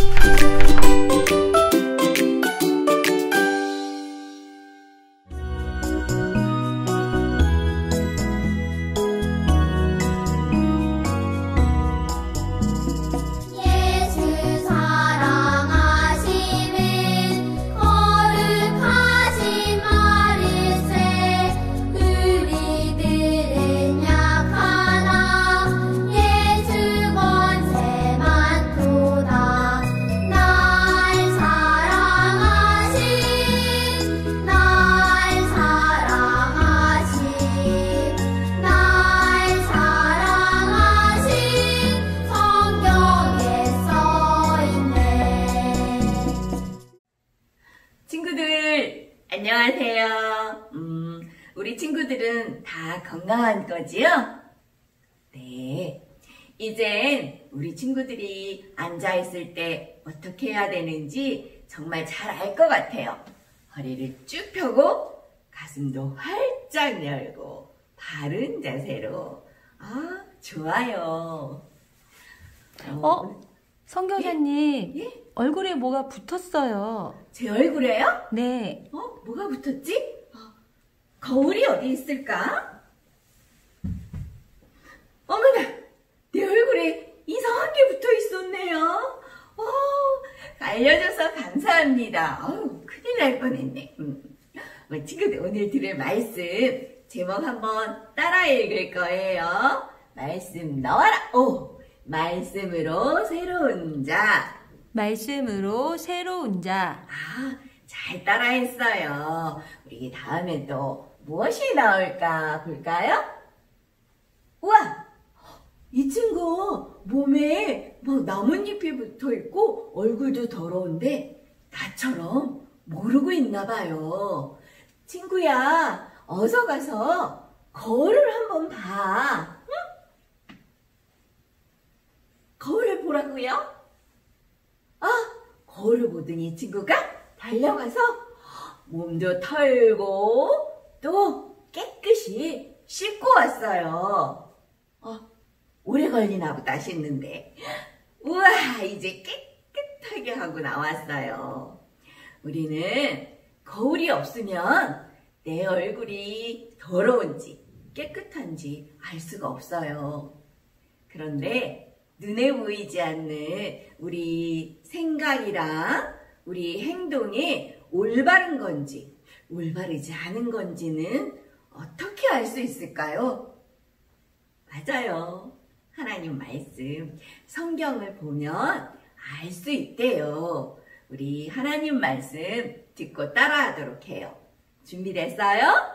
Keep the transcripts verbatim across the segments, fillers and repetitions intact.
친구들 안녕하세요. 음, 우리 친구들은 다 건강한 거지요? 네. 이젠 우리 친구들이 앉아있을 때 어떻게 해야 되는지 정말 잘 알 것 같아요. 허리를 쭉 펴고 가슴도 활짝 열고 바른 자세로. 아, 좋아요. 어? 어? 성교사님, 예? 예? 얼굴에 뭐가 붙었어요. 제 얼굴에요? 네. 어? 뭐가 붙었지? 어, 거울이 어디 있을까? 어머나! 내 얼굴에 이상한 게 붙어 있었네요. 어, 알려줘서 감사합니다. 어우, 큰일 날 뻔했네. 음. 어, 친구들, 오늘 들을 말씀 제목 한번 따라 읽을 거예요. 말씀 나와라! 오! 말씀으로 새로운 자. 말씀으로 새로운 자. 아, 잘 따라했어요. 우리 다음엔 또 무엇이 나올까 볼까요? 우와! 이 친구 몸에 막 나뭇잎이 붙어있고 얼굴도 더러운데 나처럼 모르고 있나 봐요. 친구야, 어서 가서 거울을 한번 봐. 응? 거울을 보라고요? 아, 거울을 보더니 친구가 달려가서 몸도 털고 또 깨끗이 씻고 왔어요. 어, 오래 걸리나 보다 씻는데. 우와, 이제 깨끗하게 하고 나왔어요. 우리는 거울이 없으면 내 얼굴이 더러운지 깨끗한지 알 수가 없어요. 그런데 눈에 보이지 않는 우리 생각이랑 우리 행동이 올바른 건지 올바르지 않은 건지는 어떻게 알 수 있을까요? 맞아요. 하나님 말씀, 성경을 보면 알 수 있대요. 우리 하나님 말씀 듣고 따라하도록 해요. 준비됐어요?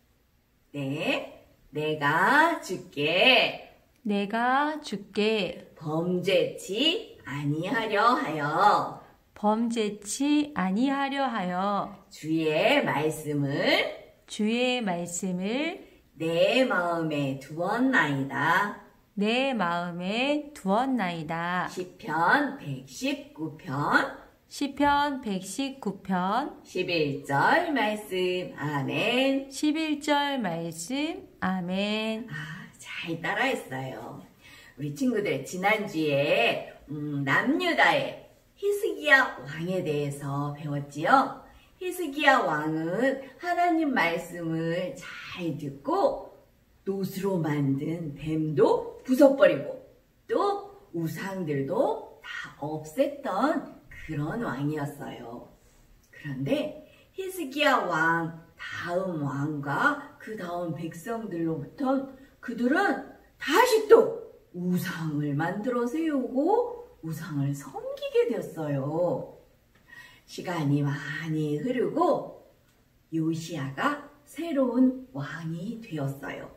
네. 내가 주께 내가 주께 범죄치 아니하려 하여 범죄치 아니하려 하여 주의 말씀을 주의 말씀을 내 마음에 두었나이다. 내 마음에 두었나이다. 시편 백십구 편 시편 백십구 편 십일 절 말씀. 아멘. 십일 절 말씀. 아멘. 아, 잘 따라했어요. 우리 친구들 지난주에 음, 남유다의 히스기야 왕에 대해서 배웠지요. 히스기야 왕은 하나님 말씀을 잘 듣고 노수로 만든 뱀도 부숴버리고 또 우상들도 다 없앴던 그런 왕이었어요. 그런데 히스기야 왕 다음 왕과 그 다음 백성들로부터 그들은 다시 또 우상을 만들어 세우고 우상을 섬기게 되었어요. 시간이 많이 흐르고 요시야가 새로운 왕이 되었어요.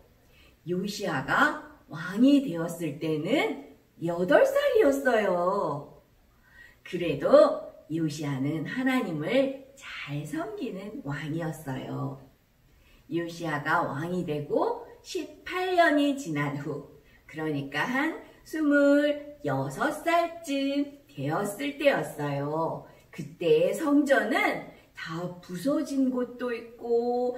요시야가 왕이 되었을 때는 여덟 살이었어요. 그래도 요시야는 하나님을 잘 섬기는 왕이었어요. 요시야가 왕이 되고 십팔 년이 지난 후, 그러니까 한 스물여섯 살쯤 되었을 때였어요. 그때의 성전은 다 부서진 곳도 있고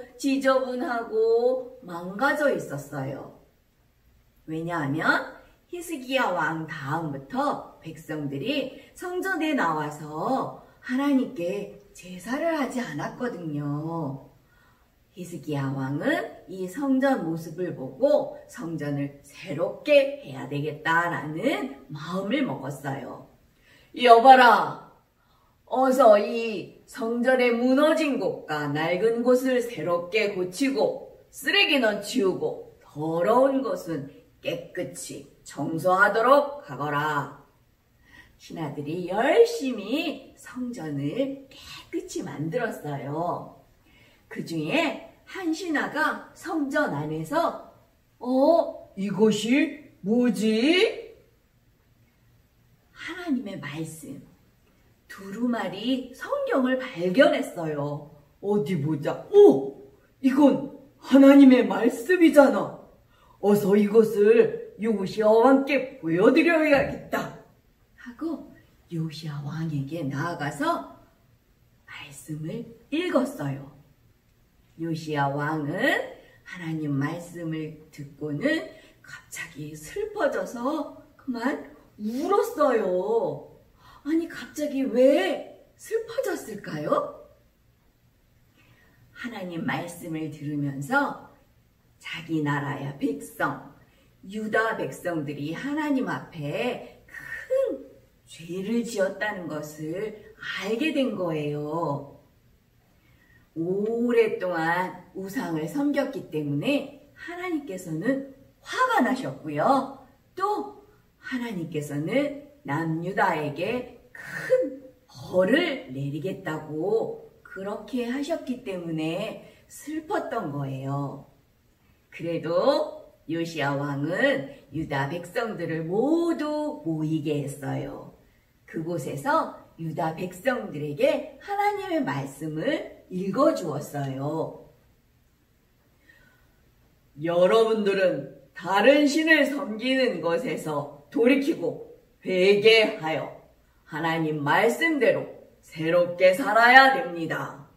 지저분하고 망가져 있었어요. 왜냐하면 히스기야 왕 다음부터 백성들이 성전에 나와서 하나님께 제사를 하지 않았거든요. 히스기야 왕은 이 성전 모습을 보고 성전을 새롭게 해야 되겠다라는 마음을 먹었어요. 여봐라, 어서 이 성전의 무너진 곳과 낡은 곳을 새롭게 고치고 쓰레기는 치우고 더러운 곳은 깨끗이 청소하도록 하거라. 신하들이 열심히 성전을 깨끗이 만들었어요. 그 중에 한 신하가 성전 안에서 어? 이것이 뭐지? 하나님의 말씀, 두루마리 성경을 발견했어요. 어디 보자. 오! 이건 하나님의 말씀이잖아. 어서 이것을 요시야 왕께 보여드려야겠다 하고 요시야 왕에게 나아가서 말씀을 읽었어요. 요시야 왕은 하나님 말씀을 듣고는 갑자기 슬퍼져서 그만 울었어요. 아니, 갑자기 왜 슬퍼졌을까요? 하나님 말씀을 들으면서 자기 나라의 백성, 유다 백성들이 하나님 앞에 큰 죄를 지었다는 것을 알게 된 거예요. 오랫동안 우상을 섬겼기 때문에 하나님께서는 화가 나셨고요. 또 하나님께서는 남유다에게 큰 벌을 내리겠다고 그렇게 하셨기 때문에 슬펐던 거예요. 그래도 요시야 왕은 유다 백성들을 모두 모이게 했어요. 그곳에서 유다 백성들에게 하나님의 말씀을 읽어주었어요. 여러분들은 다른 신을 섬기는 것에서 돌이키고 회개하여 하나님 말씀대로 새롭게 살아야 됩니다.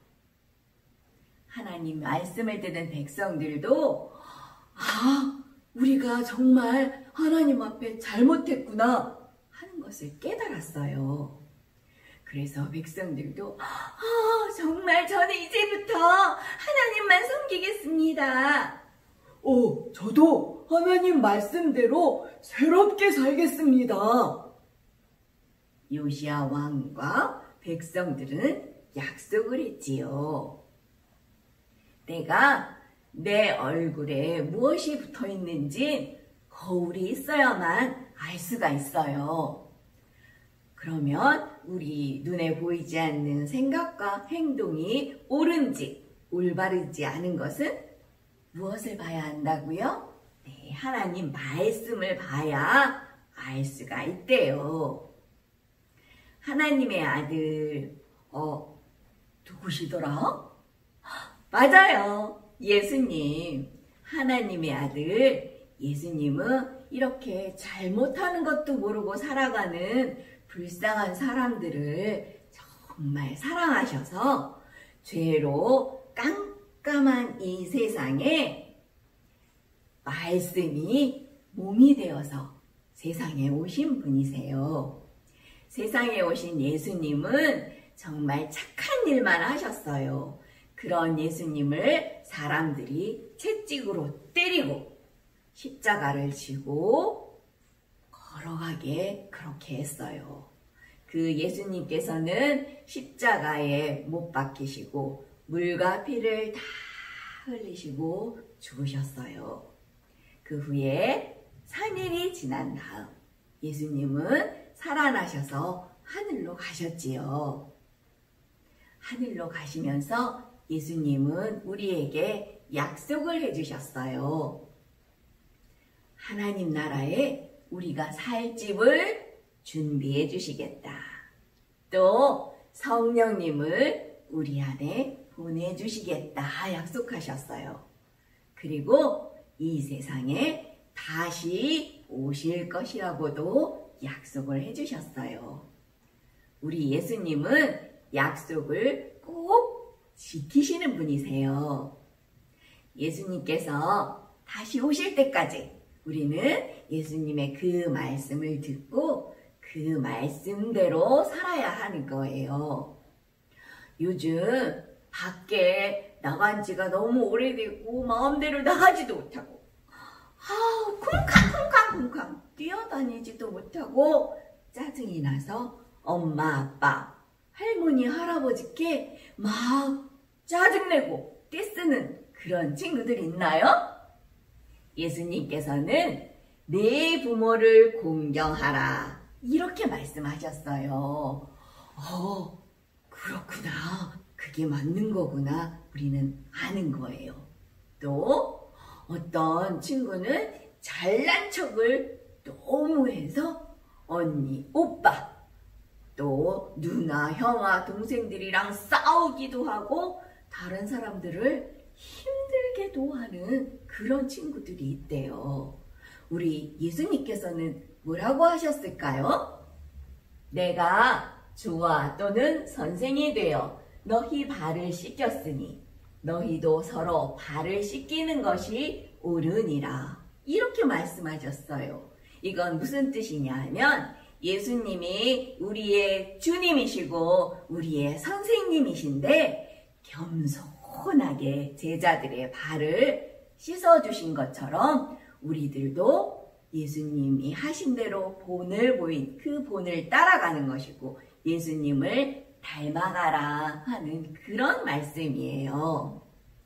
하나님 말씀을 듣는 백성들도 아, 우리가 정말 하나님 앞에 잘못했구나 하는 것을 깨달았어요. 그래서 백성들도 아, 정말 저는 이제부터 하나님만 섬기겠습니다. 오, 저도 하나님 말씀대로 새롭게 살겠습니다. 요시야 왕과 백성들은 약속을 했지요. 내가 내 얼굴에 무엇이 붙어 있는지 거울이 있어야만 알 수가 있어요. 그러면 우리 눈에 보이지 않는 생각과 행동이 옳은지 올바르지 않은 것은 무엇을 봐야 한다고요? 네, 하나님 말씀을 봐야 알 수가 있대요. 하나님의 아들, 어, 누구시더라? 맞아요. 예수님. 하나님의 아들 예수님은 이렇게 잘못하는 것도 모르고 살아가는 불쌍한 사람들을 정말 사랑하셔서 죄로 깜깜한 이 세상에 말씀이 몸이 되어서 세상에 오신 분이세요. 세상에 오신 예수님은 정말 착한 일만 하셨어요. 그런 예수님을 사람들이 채찍으로 때리고 십자가를 지고 걸어가게 그렇게 했어요. 그 예수님께서는 십자가에 못 박히시고 물과 피를 다 흘리시고 죽으셨어요. 그 후에 삼 일이 지난 다음 예수님은 살아나셔서 하늘로 가셨지요. 하늘로 가시면서 예수님은 우리에게 약속을 해주셨어요. 하나님 나라에 우리가 살 집을 준비해 주시겠다. 또 성령님을 우리 안에 보내주시겠다 약속하셨어요. 그리고 이 세상에 다시 오실 것이라고도 약속을 해주셨어요. 우리 예수님은 약속을 꼭 지키시는 분이세요. 예수님께서 다시 오실 때까지 우리는 예수님의 그 말씀을 듣고 그 말씀대로 살아야 하는 거예요. 요즘 밖에 나간 지가 너무 오래되고 마음대로 나가지도 못하고 아, 쿵쾅쿵쾅쿵쾅 뛰어다니지도 못하고 짜증이 나서 엄마, 아빠, 할머니, 할아버지께 막 짜증내고 떼쓰는 그런 친구들 있나요? 예수님께서는 내 부모를 공경하라 이렇게 말씀하셨어요. 어, 그렇구나. 그게 맞는 거구나. 우리는 아는 거예요. 또 어떤 친구는 잘난 척을 너무 해서 언니, 오빠, 또 누나, 형아, 동생들이랑 싸우기도 하고 다른 사람들을 힘들게도 하는 그런 친구들이 있대요. 우리 예수님께서는 뭐라고 하셨을까요? 내가 주와 또는 선생이 되어 너희 발을 씻겼으니 너희도 서로 발을 씻기는 것이 옳으니라. 이렇게 말씀하셨어요. 이건 무슨 뜻이냐 하면 예수님이 우리의 주님이시고 우리의 선생님이신데 겸손하게 제자들의 발을 씻어주신 것처럼 우리들도 예수님이 하신 대로 본을 보인 그 본을 따라가는 것이고 예수님을 닮아가라 하는 그런 말씀이에요.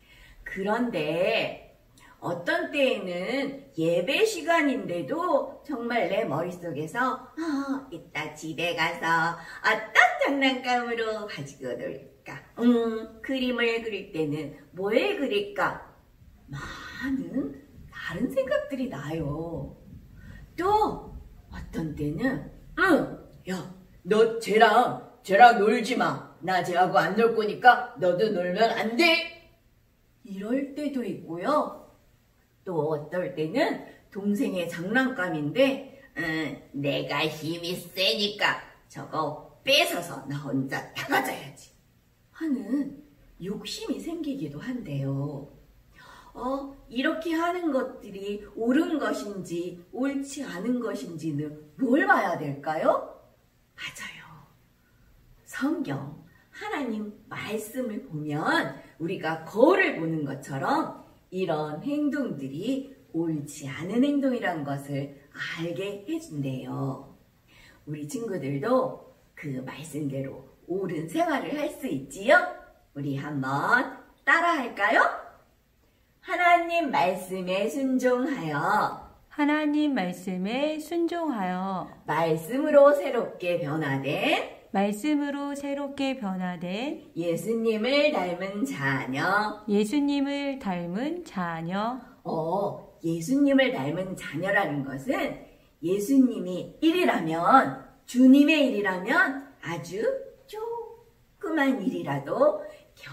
그런데 어떤 때에는 예배 시간인데도 정말 내 머릿속에서 아, 이따 집에 가서 어떤 장난감으로 가지고 놀까? 음, 그림을 그릴 때는 뭘 그릴까? 많은 다른 생각들이 나요. 또 어떤 때는 응, 야, 너 쟤랑 쟤랑 놀지 마. 나 쟤하고 안 놀 거니까 너도 놀면 안 돼. 이럴 때도 있고요. 또 어떨 때는 동생의 장난감인데 음, 내가 힘이 세니까 저거 뺏어서 나 혼자 다 가져야지 하는 욕심이 생기기도 한대요. 어, 이렇게 하는 것들이 옳은 것인지 옳지 않은 것인지는 뭘 봐야 될까요? 맞아요. 성경, 하나님 말씀을 보면 우리가 거울을 보는 것처럼 이런 행동들이 옳지 않은 행동이란 것을 알게 해준대요. 우리 친구들도 그 말씀대로 옳은 생활을 할 수 있지요? 우리 한번 따라할까요? 하나님 말씀에 순종하여 하나님 말씀에 순종하여 말씀으로 새롭게 변화된 말씀으로 새롭게 변화된 예수님을 닮은 자녀. 예수님을 닮은 자녀. 어, 예수님을 닮은 자녀라는 것은 예수님이 일이라면, 주님의 일이라면 아주 조그만 일이라도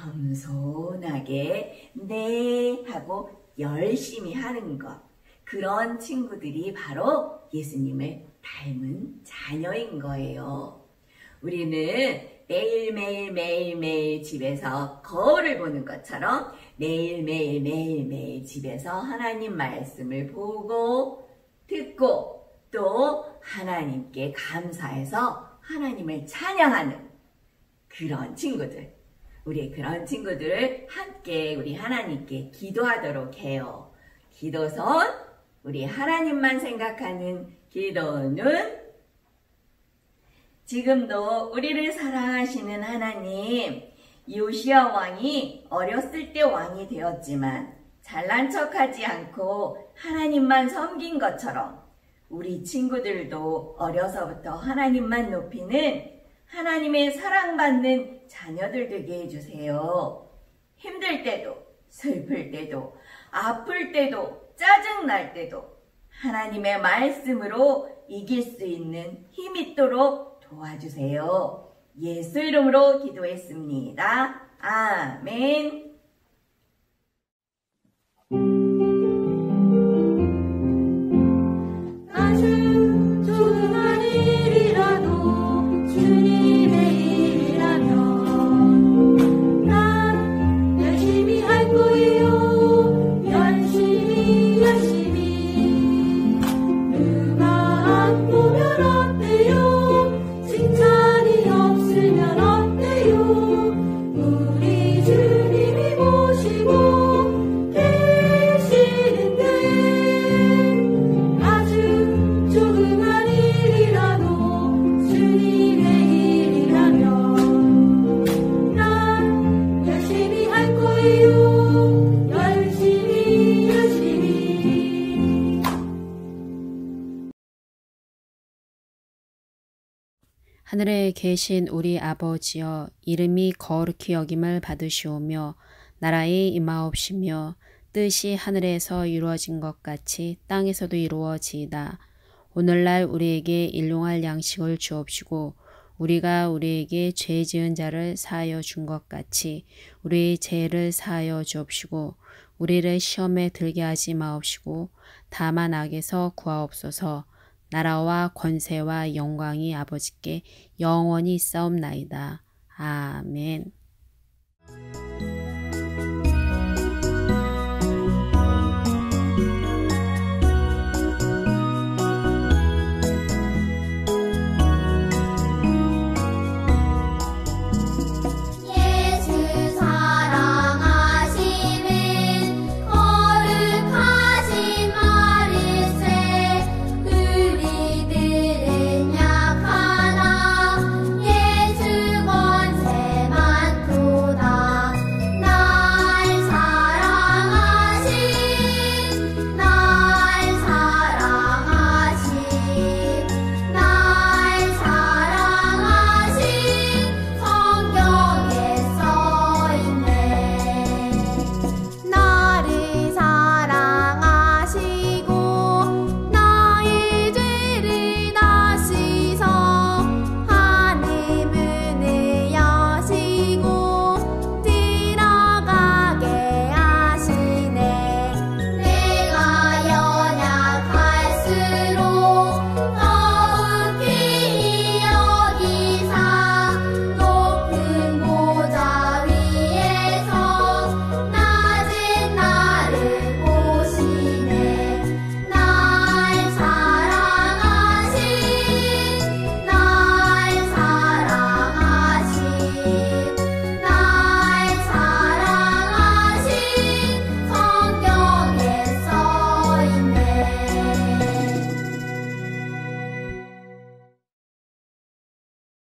겸손하게 네 하고 열심히 하는 것. 그런 친구들이 바로 예수님을 닮은 자녀인 거예요. 우리는 매일매일 매일매일 집에서 거울을 보는 것처럼 매일매일 매일매일 집에서 하나님 말씀을 보고 듣고 또 하나님께 감사해서 하나님을 찬양하는 그런 친구들, 우리 그런 친구들을 함께 우리 하나님께 기도하도록 해요. 기도선, 우리 하나님만 생각하는 기도는 지금도 우리를 사랑하시는 하나님, 요시야 왕이 어렸을 때 왕이 되었지만 잘난 척하지 않고 하나님만 섬긴 것처럼 우리 친구들도 어려서부터 하나님만 높이는 하나님의 사랑받는 자녀들 되게 해주세요. 힘들 때도, 슬플 때도, 아플 때도, 짜증날 때도 하나님의 말씀으로 이길 수 있는 힘 있도록 도와주세요. 예수 이름으로 기도했습니다. 아멘. 아주 조그만 일이라도 주님의 일이라면 난 열심히 할 거예요. 열심히 열심히 누가 안 보면 어때요? 하늘에 계신 우리 아버지여, 이름이 거룩히 여김을 받으시오며 나라의 임하옵시며 뜻이 하늘에서 이루어진 것 같이 땅에서도 이루어지이다. 오늘날 우리에게 일용할 양식을 주옵시고 우리가 우리에게 죄 지은 자를 사하여 준 것 같이 우리의 죄를 사하여 주옵시고 우리를 시험에 들게 하지 마옵시고 다만 악에서 구하옵소서. 나라와 권세와 영광이 아버지께 영원히 있사옵나이다. 아멘.